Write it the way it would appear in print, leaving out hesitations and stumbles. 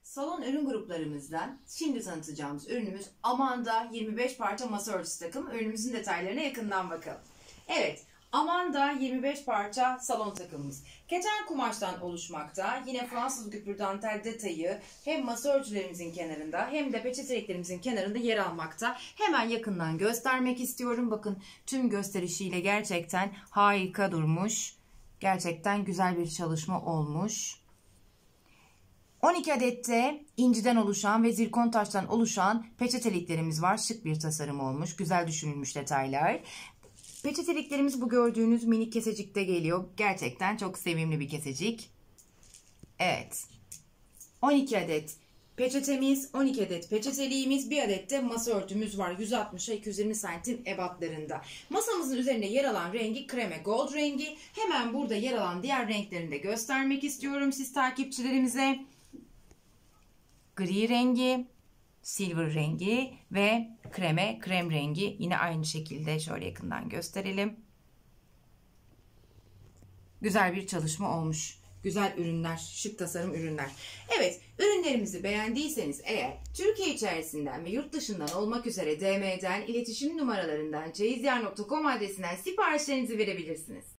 Salon ürün gruplarımızdan şimdi tanıtacağımız ürünümüz Amanda 25 parça masa örtüsü takım. Ürünümüzün detaylarına yakından bakalım. Evet, Amanda 25 parça salon takımımız. Keten kumaştan oluşmakta. Yine Fransız güpür dantel detayı hem masa örtülerimizin kenarında hem de peçeteliklerimizin kenarında yer almakta. Hemen yakından göstermek istiyorum. Bakın tüm gösterişiyle gerçekten harika durmuş. Gerçekten güzel bir çalışma olmuş. 12 adette inciden oluşan ve zirkon taştan oluşan peçeteliklerimiz var. Şık bir tasarım olmuş. Güzel düşünülmüş detaylar. Peçeteliklerimiz bu gördüğünüz minik kesecikte geliyor. Gerçekten çok sevimli bir kesecik. Evet. 12 adet peçetemiz, 12 adet peçeteliğimiz, bir adet de masa örtümüz var. 160'a 220 santim ebatlarında. Masamızın üzerinde yer alan rengi kreme gold rengi. Hemen burada yer alan diğer renklerini de göstermek istiyorum siz takipçilerimize. Gri rengi, silver rengi ve krem rengi. Yine aynı şekilde şöyle yakından gösterelim. Güzel bir çalışma olmuş. Güzel ürünler, şık tasarım ürünler. Evet, ürünlerimizi beğendiyseniz eğer Türkiye içerisinden ve yurt dışından olmak üzere DM'den, iletişim numaralarından, ceyizyar.com adresinden siparişlerinizi verebilirsiniz.